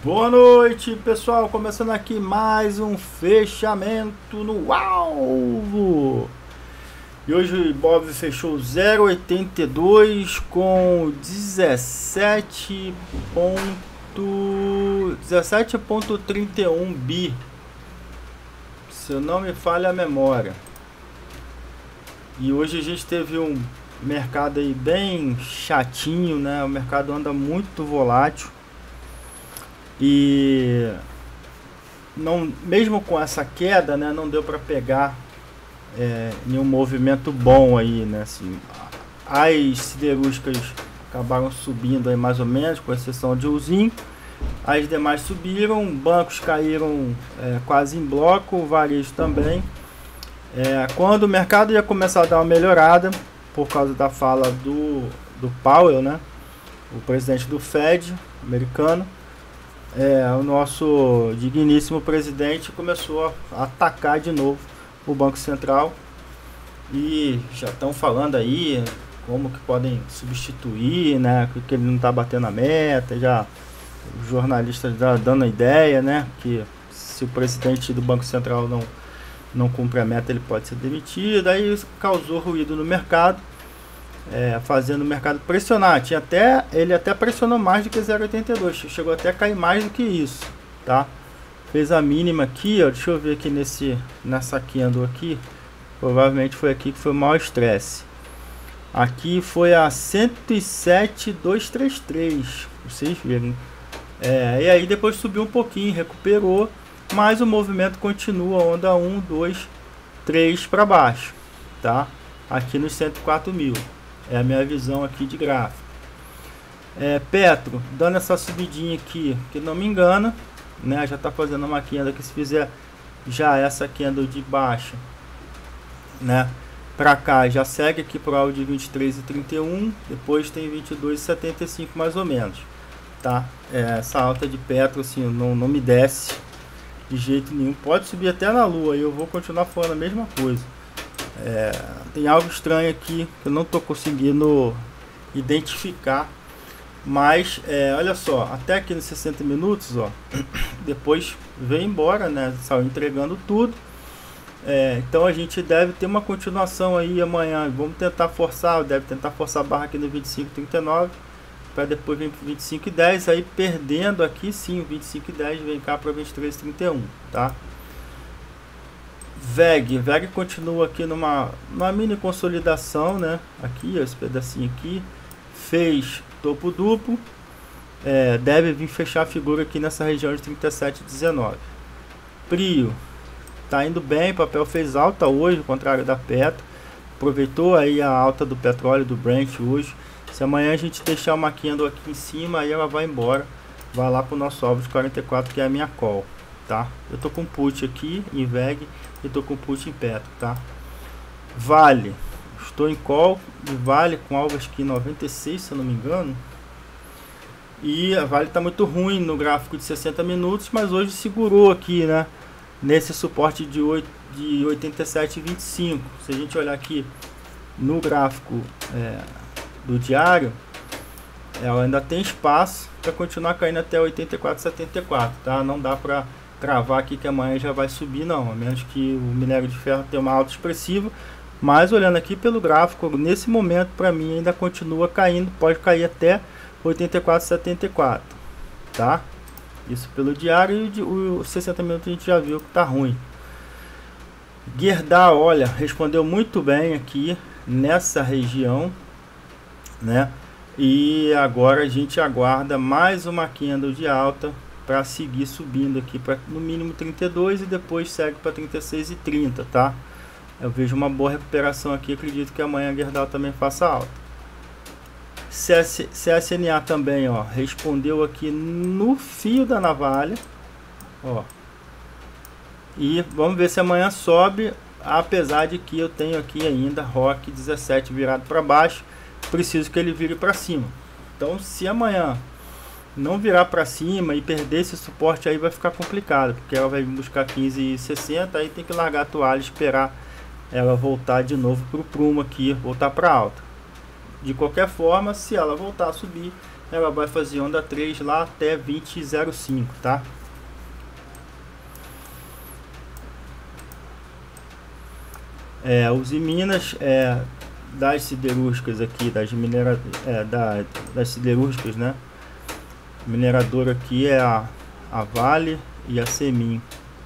Boa noite, pessoal. Começando aqui mais um fechamento no alvo. E hoje o Ibov fechou 0,82 com 17,31 bi. Se eu não me falha a memória. E hoje a gente teve um mercado aí bem chatinho, né? O mercado anda muito volátil. E não, mesmo com essa queda, né, não deu para pegar nenhum movimento bom aí, né? Assim, as siderúrgicas acabaram subindo aí mais ou menos, com exceção de Usim. As demais subiram, bancos caíram quase em bloco, o varejo também. Quando o mercado ia começar a dar uma melhorada, por causa da fala do Powell, né, o presidente do Fed americano, o nosso digníssimo presidente começou a atacar de novo o Banco Central e já estão falando aí como que podem substituir, né, que ele não está batendo a meta, já os jornalistas já dando a ideia, né, que se o presidente do Banco Central não cumpre a meta ele pode ser demitido. Aí isso causou ruído no mercado, fazendo o mercado pressionar. Ele até pressionou mais do que 0,82, chegou até a cair mais do que isso, tá? Fez a mínima aqui, ó, deixa eu ver aqui nessa candle aqui, provavelmente foi aqui que foi o maior estresse. Aqui foi a 107,233, vocês viram. E aí depois subiu um pouquinho, recuperou, mas o movimento continua, onda 1, 2, 3 para baixo, tá? Aqui nos 104 mil. É a minha visão aqui de gráfico. Petro, dando essa subidinha aqui, que não me engana, né? Já está fazendo uma candle que se fizer já essa candle de baixa, né? Para cá, já segue aqui para o alvo de 23,31, depois tem 22,75 mais ou menos, tá? Essa alta de Petro, assim, não me desce de jeito nenhum. Pode subir até na lua e eu vou continuar falando a mesma coisa. Tem algo estranho aqui que eu não estou conseguindo identificar, mas olha só, até aqui nos 60 minutos, ó, depois veio embora, né? Saiu entregando tudo. Então a gente deve ter uma continuação aí amanhã. Vamos tentar forçar, deve tentar forçar a barra aqui no 25,39 para depois vir para 25,10, aí perdendo aqui sim o 25,10 vem cá para 23,31, tá? VEG continua aqui numa mini consolidação, né? Aqui, ó, esse pedacinho aqui fez topo duplo, deve vir fechar a figura aqui nessa região de 37,19. Prio tá indo bem, papel fez alta hoje, ao contrário da Petro, aproveitou aí a alta do petróleo do Brent hoje. Se amanhã a gente deixar uma candle aqui em cima, aí ela vai embora, vai lá para o nosso alvo de 44, que é a minha call, tá? Eu tô com put aqui em VEG e tô com put em Petro, tá? Vale, estou em call de Vale com alvos aqui 96, se eu não me engano. E a Vale tá muito ruim no gráfico de 60 minutos, mas hoje segurou aqui, né? Nesse suporte de 87,25. Se a gente olhar aqui no gráfico do diário, ela ainda tem espaço para continuar caindo até 84,74, tá? Não dá para cravar aqui que amanhã já vai subir, não, a menos que o minério de ferro tenha uma alta expressiva. Mas olhando aqui pelo gráfico, nesse momento para mim ainda continua caindo, pode cair até 84,74, tá? Isso pelo diário, e o 60 minutos a gente já viu que tá ruim. Gerdau, olha, respondeu muito bem aqui nessa região, né? E agora a gente aguarda mais uma candle de alta para seguir subindo aqui para no mínimo 32 e depois segue para 36,30, tá? Eu vejo uma boa recuperação aqui, acredito que amanhã a Gerdau também faça alta. CSNA também, ó, respondeu aqui no fio da navalha, ó. E vamos ver se amanhã sobe, apesar de que eu tenho aqui ainda ROC 17 virado para baixo, preciso que ele vire para cima. Então, se amanhã não virar para cima e perder esse suporte, aí vai ficar complicado, porque ela vai buscar 15,60, aí tem que largar a toalha e esperar ela voltar de novo para o prumo aqui, voltar para alta. De qualquer forma, se ela voltar a subir, ela vai fazer onda 3 lá até 20,05, tá? Os Minas das siderúrgicas aqui, das siderúrgicas, né? Mineradora aqui é a Vale e a Semin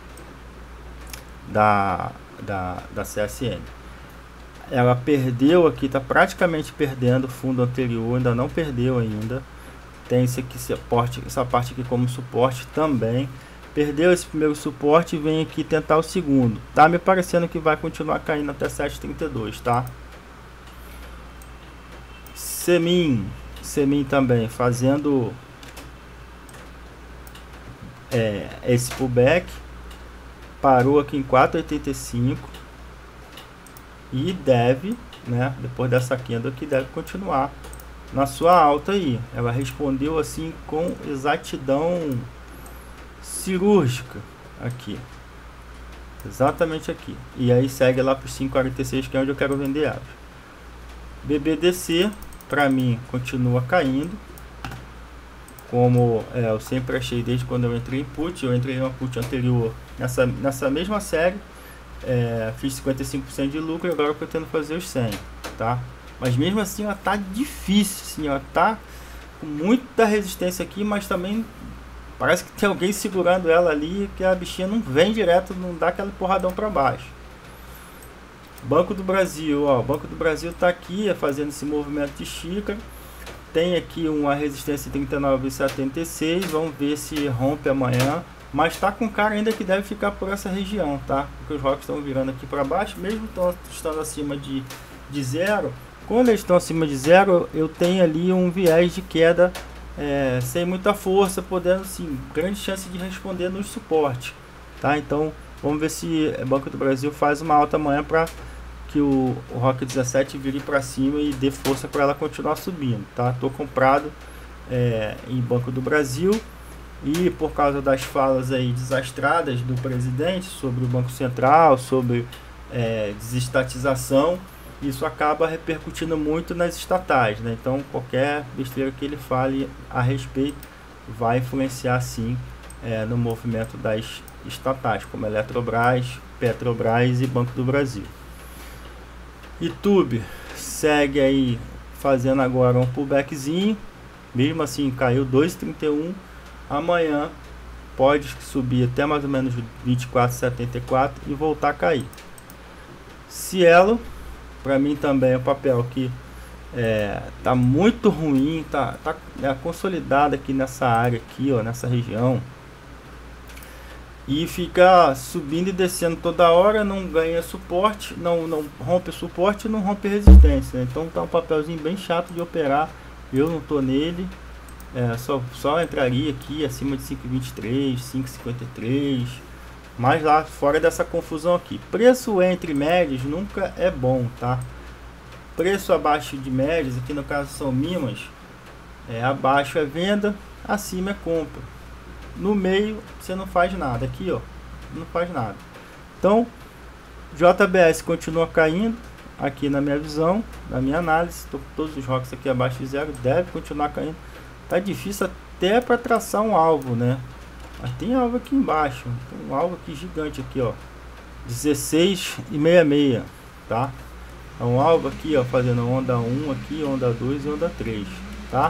da CSN. Ela perdeu aqui, tá praticamente perdendo o fundo anterior, ainda não perdeu ainda. Tem esse aqui, essa parte aqui como suporte também. Perdeu esse primeiro suporte e vem aqui tentar o segundo. Tá me parecendo que vai continuar caindo até 7,32, tá? Semin também fazendo esse pullback, parou aqui em 4,85 e deve, né, depois dessa queda aqui, deve continuar na sua alta aí. Ela respondeu assim com exatidão cirúrgica aqui, exatamente aqui, e aí segue lá para os 5,46, que é onde eu quero vender ela. BBDC para mim continua caindo, como eu sempre achei desde quando eu entrei em put. Eu entrei em uma put anterior nessa mesma série, fiz 55% de lucro e agora eu pretendo fazer os 100, tá? Mas mesmo assim ela tá difícil, assim, ela tá com muita resistência aqui, mas também parece que tem alguém segurando ela ali, que a bichinha não vem direto, não dá aquele porradão para baixo. Banco do Brasil, ó, o Banco do Brasil tá aqui fazendo esse movimento de xícara. Tem aqui uma resistência em 39,76. Vamos ver se rompe amanhã. Mas tá com cara ainda que deve ficar por essa região, tá? Porque os rocks estão virando aqui para baixo, mesmo estando acima de zero. Quando eles estão acima de zero, eu tenho ali um viés de queda sem muita força, podendo sim, grande chance de responder no suporte, tá? Então vamos ver se o Banco do Brasil faz uma alta amanhã para que o ROC 17 vire para cima e dê força para ela continuar subindo, tá? Tô comprado em Banco do Brasil, e por causa das falas aí desastradas do presidente sobre o Banco Central, sobre desestatização, isso acaba repercutindo muito nas estatais, né? Então qualquer besteira que ele fale a respeito vai influenciar sim no movimento das estatais, como Eletrobras, Petrobras e Banco do Brasil. YouTube segue aí fazendo agora um pullbackzinho, mesmo assim caiu 2,31. Amanhã pode subir até mais ou menos 24,74 e voltar a cair. Cielo, para mim também é um papel que tá muito ruim, tá consolidado aqui nessa área aqui, ó, nessa região, e fica subindo e descendo toda hora, não ganha suporte, não rompe suporte, não rompe resistência, né? Então tá um papelzinho bem chato de operar. Eu não tô nele, só entraria aqui acima de 5,23, 5,53, mas lá fora dessa confusão aqui. Preço entre médias nunca é bom, tá? Preço abaixo de médias, aqui no caso são Mimas, abaixo é venda, acima é compra. No meio você não faz nada, aqui ó, não faz nada. Então JBS continua caindo aqui na minha visão, na minha análise. Tô com todos os rocks aqui abaixo de zero, deve continuar caindo. Tá difícil até para traçar um alvo, né? Mas tem alvo aqui embaixo, tem um alvo aqui gigante aqui, ó, 16,66, tá? É um alvo aqui, ó, fazendo onda 1 aqui, onda 2 e onda 3, tá?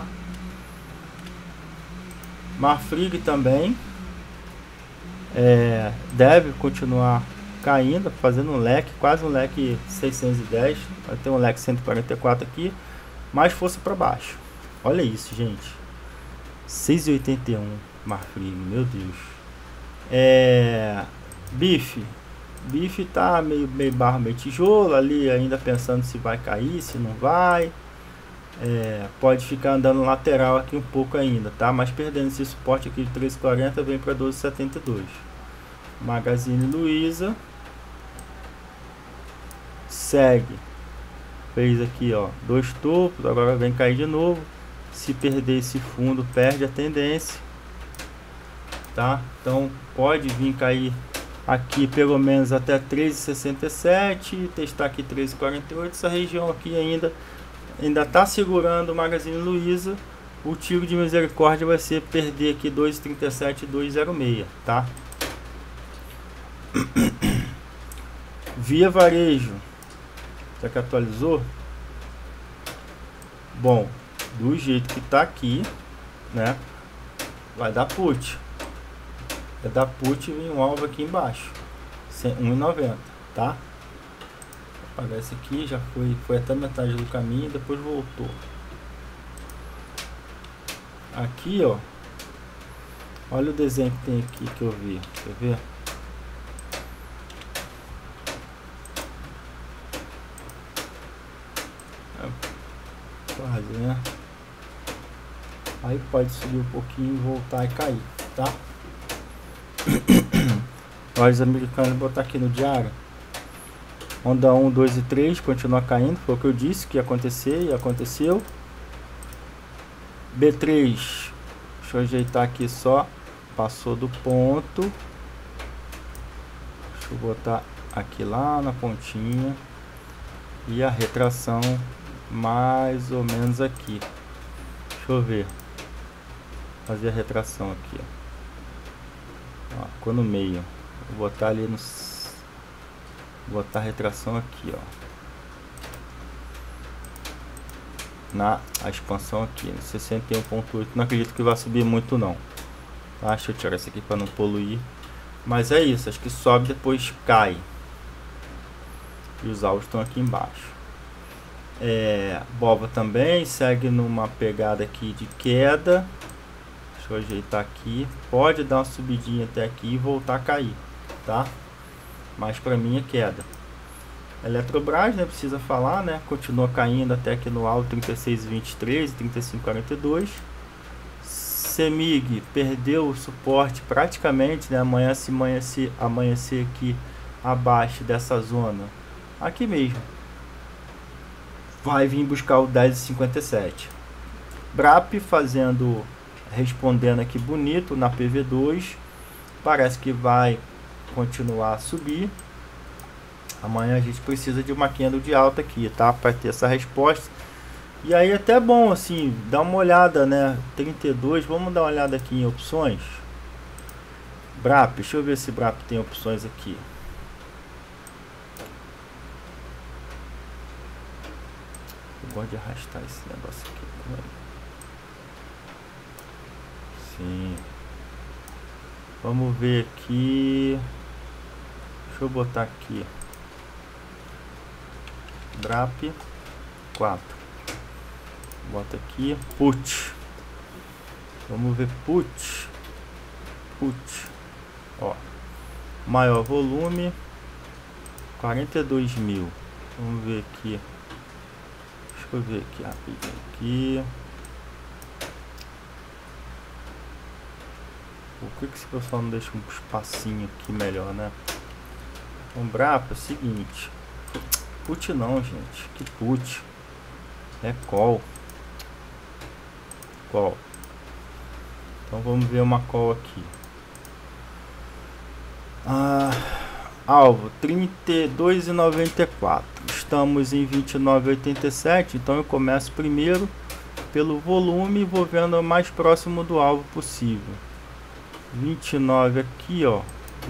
Marfrig também deve continuar caindo, fazendo um leque, quase um leque 610, vai ter um leque 144 aqui, mais força para baixo. Olha isso, gente, 6,81 Marfrig, meu Deus. Bife tá meio barro, meio tijolo ali, ainda pensando se vai cair, se não vai. Pode ficar andando lateral aqui um pouco ainda, tá? Mas perdendo esse suporte aqui de 3,40, vem para 12,72. Magazine Luiza segue, fez aqui ó, 2 topos, agora vem cair de novo. Se perder esse fundo, perde a tendência, tá? Então pode vir cair aqui pelo menos até 13,67, testar aqui 13,48. Essa região aqui ainda tá segurando o Magazine Luiza. o tiro de misericórdia vai ser perder aqui 2,37 e 2,06, tá? Via Varejo, será que atualizou? Bom, do jeito que tá aqui, né, vai dar put. Vai dar put e vem um alvo aqui embaixo, 1,90, tá? Apagar esse aqui, já foi até metade do caminho, depois voltou. Aqui, ó, olha o desenho que tem aqui que eu vi, quer ver? Quase, né? Aí pode subir um pouquinho, voltar e cair, tá? Lojas americanas, vou botar aqui no diário. Onda 1, 2 e 3 continua caindo, foi o que eu disse que ia acontecer e aconteceu. B3, deixa eu ajeitar aqui só, passou do ponto. Deixa eu botar aqui lá na pontinha. E a retração mais ou menos aqui. Deixa eu ver. Fazer a retração aqui, ó. Ficou no meio. Vou botar ali no... Vou botar a retração aqui, ó. A expansão aqui, 61,8. Não acredito que vai subir muito não. Tá? Deixa eu tirar isso aqui para não poluir. Mas é isso, acho que sobe depois cai. E os alvos estão aqui embaixo. Bova também segue numa pegada aqui de queda. Deixa eu ajeitar aqui. Pode dar uma subidinha até aqui e voltar a cair, tá? Mas para mim é queda. Eletrobras, né, precisa falar, né? Continua caindo até aqui no alto 36,23 e 35,42. Semig perdeu o suporte praticamente, né? Amanhã se amanhecer aqui abaixo dessa zona, aqui mesmo, vai vir buscar o 10,57. Brap respondendo aqui bonito na PV2, parece que vai continuar a subir. Amanhã a gente precisa de uma candle de alta aqui, tá? Para ter essa resposta. E aí até bom assim, dá uma olhada, né? 32, vamos dar uma olhada aqui em opções. Brap, deixa eu ver se Brap tem opções aqui. Eu gosto de arrastar esse negócio aqui. Sim. Vamos ver aqui. Deixa eu botar aqui. Brap 4. Bota aqui. Put. Vamos ver put. Ó. Maior volume. 42 mil. Vamos ver aqui. Deixa eu ver aqui rapidinho. Aqui. Por que esse pessoal não deixa um espacinho aqui melhor, né? Um Brapa é o seguinte. Put não, gente. Que put? É call. Call. Então vamos ver uma call aqui. Alvo 32,94. Estamos em 29,87. Então eu começo primeiro pelo volume e vou vendo o mais próximo do alvo possível. 29 aqui, ó.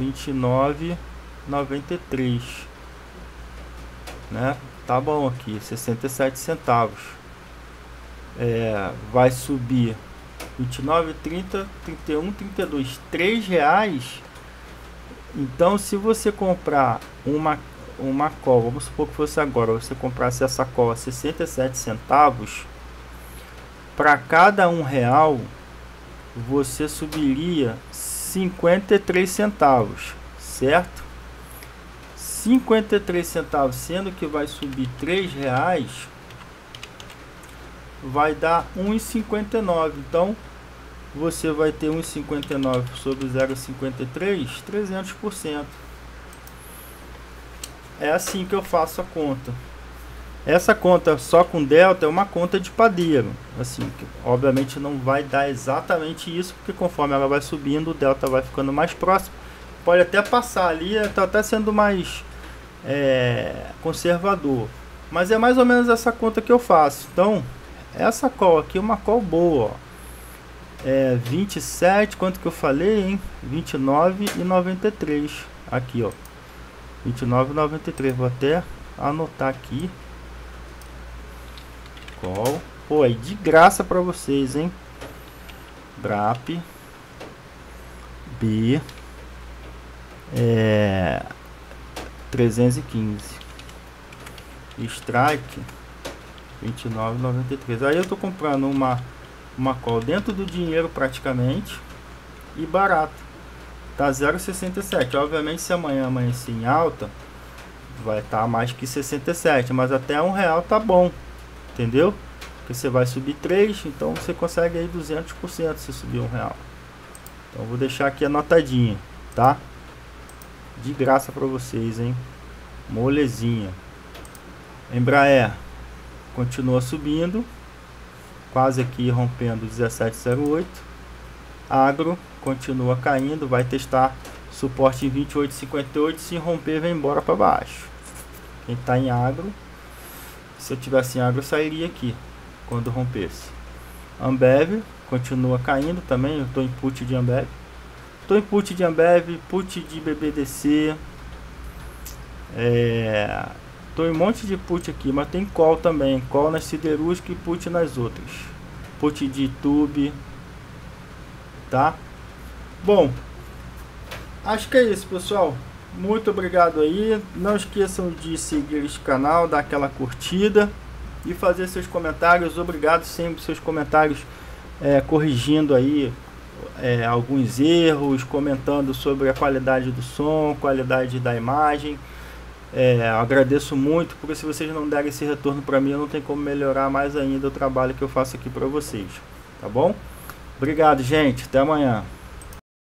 29,93, né? Tá bom aqui, 67 centavos. Vai subir 29, 30, 31, 32, R$3. Então se você comprar uma call, vamos supor que fosse agora, você comprasse essa call a 67 centavos, para cada R$1 você subiria 53 centavos, certo? 53 centavos, sendo que vai subir R$3, vai dar 1,59. Então você vai ter 1,59 sobre 0,53, 300%. É assim que eu faço a conta. Essa conta só com delta é uma conta de padeiro, assim, que obviamente não vai dar exatamente isso, porque conforme ela vai subindo, o delta vai ficando mais próximo. Pode até passar ali, está até sendo mais conservador, mas é mais ou menos essa conta que eu faço. Então essa call aqui é uma call boa, ó. 27, quanto que eu falei, hein? 29,93 aqui, ó. 29,93. Vou até anotar aqui. Qual? Pô, aí de graça pra vocês, hein? BRAP B 315 Strike 29,93. Aí eu tô comprando uma call dentro do dinheiro praticamente e barato. Tá 0,67. Obviamente se amanhã amanhecer em alta vai estar mais que 67, mas até R$1 tá bom, entendeu? Porque você vai subir 3, então você consegue aí 200% se subir R$1. Então vou deixar aqui anotadinha, tá? De graça para vocês, hein? Molezinha. Embraer continua subindo, quase aqui rompendo 17,08. Agro continua caindo, vai testar suporte em 28,58. Se romper, vem embora para baixo. Quem está em agro, se eu tivesse em agro, eu sairia aqui quando rompesse. Ambev continua caindo também. Eu estou em put de Ambev. Estou em put de Ambev, put de BBDC. Estou em um monte de put aqui, mas tem call também. Call nas siderúrgicas e put nas outras. Put de Tube. Tá? Bom, acho que é isso, pessoal. Muito obrigado aí. Não esqueçam de seguir este canal, dar aquela curtida e fazer seus comentários. Obrigado sempre seus comentários, corrigindo aí alguns erros, comentando sobre a qualidade do som, qualidade da imagem. Agradeço muito, porque se vocês não derem esse retorno para mim, eu não tenho como melhorar mais ainda o trabalho que eu faço aqui para vocês, tá bom? Obrigado, gente, até amanhã.